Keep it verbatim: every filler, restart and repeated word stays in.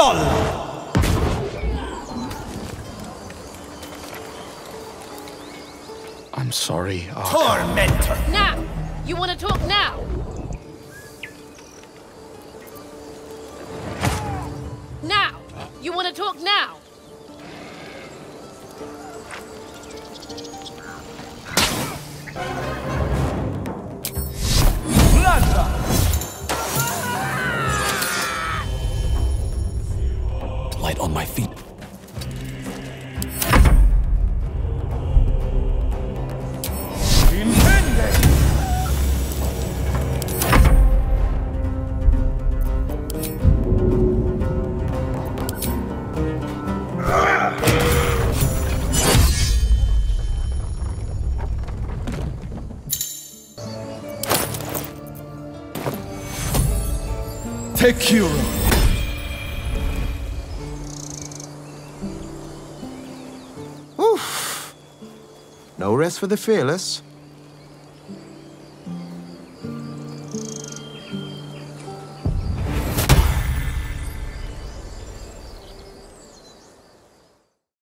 dull! I'm sorry, Arka. Tormentor! Now! You want to talk now? Now! You want to talk now? Light on my feet. Take you. Oof. No rest for the fearless.